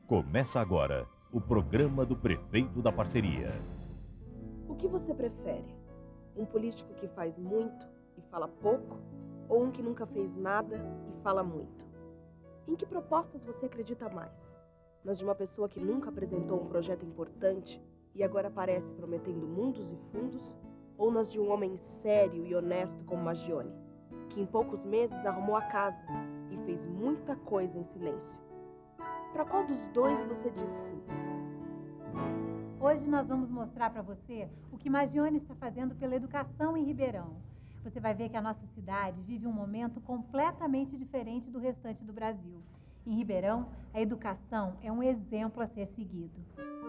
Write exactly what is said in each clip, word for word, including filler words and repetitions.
Começa agora o programa do Prefeito da Parceria. O que você prefere? Um político que faz muito e fala pouco? Ou um que nunca fez nada e fala muito? Em que propostas você acredita mais? Nas de uma pessoa que nunca apresentou um projeto importante e agora aparece prometendo mundos e fundos? Ou nas de um homem sério e honesto como Maggioni, que em poucos meses arrumou a casa e fez muita coisa em silêncio? Para qual dos dois você diz sim? Hoje nós vamos mostrar para você o que Maggioni está fazendo pela educação em Ribeirão. Você vai ver que a nossa cidade vive um momento completamente diferente do restante do Brasil. Em Ribeirão, a educação é um exemplo a ser seguido.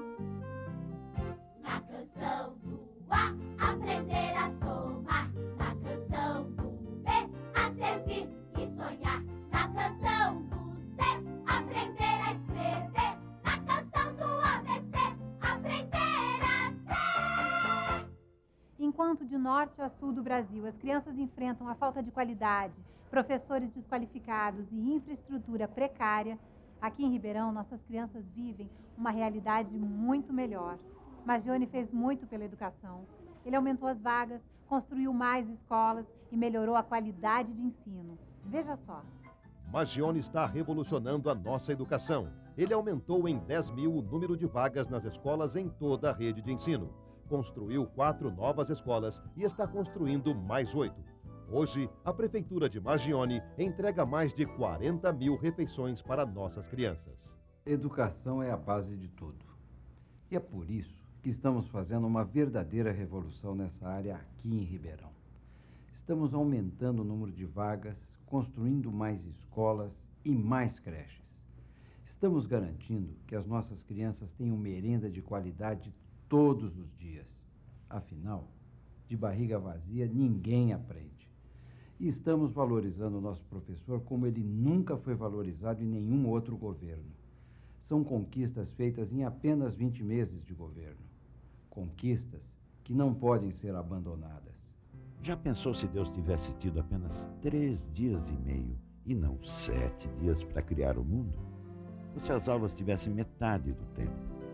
Na canção do A, aprender a somar. Na canção do B, a servir e sonhar. Na canção do C, aprender a escrever. Na canção do A B C, aprender a ser. Enquanto de norte a sul do Brasil as crianças enfrentam a falta de qualidade, professores desqualificados e infraestrutura precária, aqui em Ribeirão nossas crianças vivem uma realidade muito melhor. Maggioni fez muito pela educação. Ele aumentou as vagas, construiu mais escolas e melhorou a qualidade de ensino. Veja só. Maggioni está revolucionando a nossa educação. Ele aumentou em dez mil o número de vagas nas escolas em toda a rede de ensino. Construiu quatro novas escolas e está construindo mais oito. Hoje, a Prefeitura de Maggioni entrega mais de quarenta mil refeições para nossas crianças. Educação é a base de tudo. E é por isso que estamos fazendo uma verdadeira revolução nessa área aqui em Ribeirão. Estamos aumentando o número de vagas, construindo mais escolas e mais creches. Estamos garantindo que as nossas crianças tenham merenda de qualidade todos os dias. Afinal, de barriga vazia ninguém aprende. E estamos valorizando o nosso professor como ele nunca foi valorizado em nenhum outro governo. São conquistas feitas em apenas vinte meses de governo. Conquistas que não podem ser abandonadas. Já pensou se Deus tivesse tido apenas três dias e meio e não sete dias para criar o mundo? Ou se as aulas tivessem metade do tempo?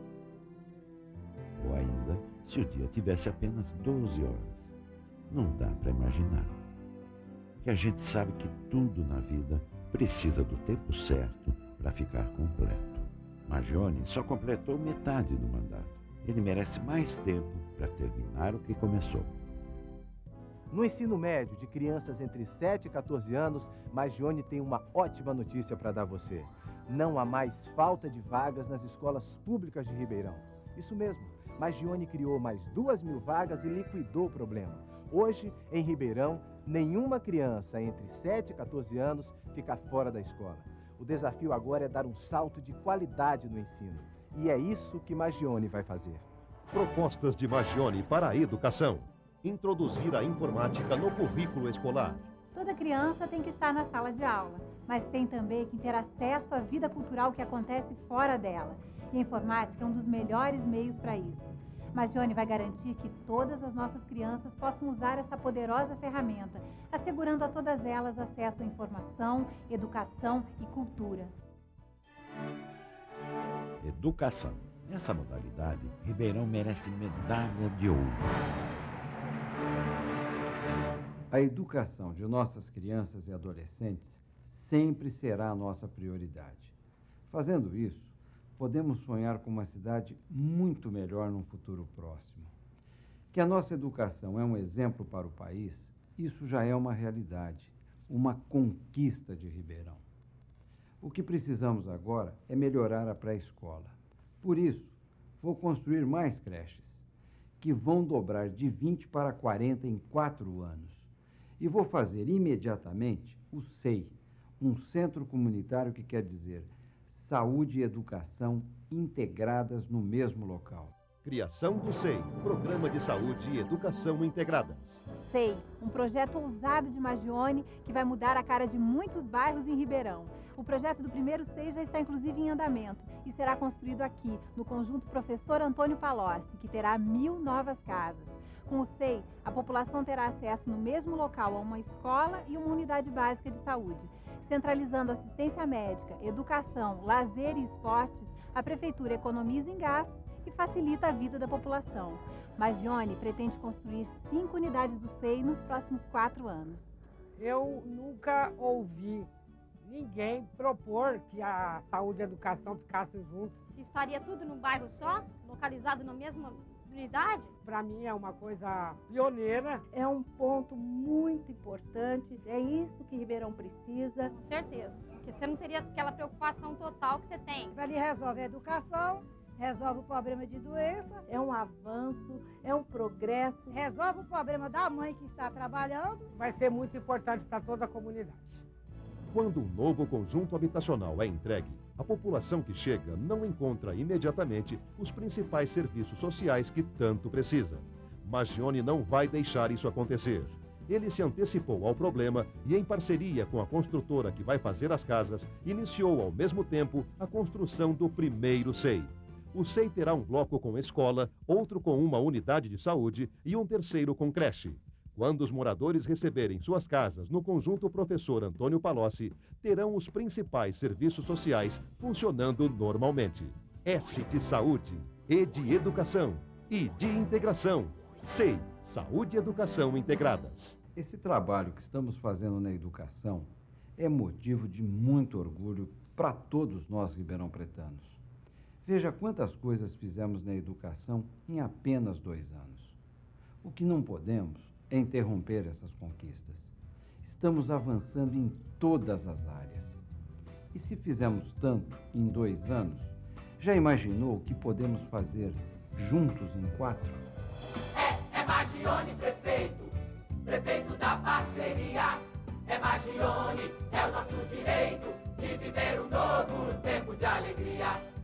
Ou ainda, se o dia tivesse apenas doze horas? Não dá para imaginar. Que a gente sabe que tudo na vida precisa do tempo certo para ficar completo. Maggioni só completou metade do mandato. Ele merece mais tempo para terminar o que começou. No ensino médio de crianças entre sete e quatorze anos, Maggioni tem uma ótima notícia para dar a você. Não há mais falta de vagas nas escolas públicas de Ribeirão. Isso mesmo, Maggioni criou mais duas mil vagas e liquidou o problema. Hoje, em Ribeirão, nenhuma criança entre sete e quatorze anos fica fora da escola. O desafio agora é dar um salto de qualidade no ensino. E é isso que Maggioni vai fazer. Propostas de Maggioni para a educação. Introduzir a informática no currículo escolar. Toda criança tem que estar na sala de aula, mas tem também que ter acesso à vida cultural que acontece fora dela. E a informática é um dos melhores meios para isso. Maggioni vai garantir que todas as nossas crianças possam usar essa poderosa ferramenta, assegurando a todas elas acesso à informação, educação e cultura. Educação. Nessa modalidade, Ribeirão merece medalha de ouro. A educação de nossas crianças e adolescentes sempre será a nossa prioridade. Fazendo isso, podemos sonhar com uma cidade muito melhor num futuro próximo. Que a nossa educação é um exemplo para o país, isso já é uma realidade, uma conquista de Ribeirão. O que precisamos agora é melhorar a pré-escola. Por isso, vou construir mais creches, que vão dobrar de vinte para quarenta em quatro anos. E vou fazer imediatamente o S E I, um centro comunitário que quer dizer saúde e educação integradas no mesmo local. Criação do S E I, Programa de Saúde e Educação Integradas. S E I, um projeto ousado de Maggioni que vai mudar a cara de muitos bairros em Ribeirão. O projeto do primeiro S E I já está inclusive em andamento e será construído aqui, no conjunto Professor Antônio Palocci, que terá mil novas casas. Com o S E I, a população terá acesso no mesmo local a uma escola e uma unidade básica de saúde. Centralizando assistência médica, educação, lazer e esportes, a Prefeitura economiza em gastos e facilita a vida da população. Magione pretende construir cinco unidades do S E I nos próximos quatro anos. Eu nunca ouvi ninguém propor que a saúde e a educação ficassem juntos. Se estaria tudo num bairro só, localizado na mesma unidade? Para mim é uma coisa pioneira. É um ponto muito importante, é isso que Ribeirão precisa. Com certeza, porque você não teria aquela preocupação total que você tem. Ali resolve a educação, resolve o problema de doença. É um avanço, é um progresso. Resolve o problema da mãe que está trabalhando. Vai ser muito importante para toda a comunidade. Quando um novo conjunto habitacional é entregue, a população que chega não encontra imediatamente os principais serviços sociais que tanto precisa. Magione não vai deixar isso acontecer. Ele se antecipou ao problema e, em parceria com a construtora que vai fazer as casas, iniciou ao mesmo tempo a construção do primeiro S E I. O S E I terá um bloco com escola, outro com uma unidade de saúde e um terceiro com creche. Quando os moradores receberem suas casas no conjunto Professor Antônio Palocci, terão os principais serviços sociais funcionando normalmente. S de saúde, E de educação, I de integração. S E I, saúde e educação integradas. Esse trabalho que estamos fazendo na educação é motivo de muito orgulho para todos nós ribeirão-pretanos. Veja quantas coisas fizemos na educação em apenas dois anos. O que não podemos é interromper essas conquistas. Estamos avançando em todas as áreas. E se fizemos tanto em dois anos, já imaginou o que podemos fazer juntos em quatro? É, é Magione prefeito, prefeito da parceria. É Magione, é o nosso direito de viver um novo tempo de alegria.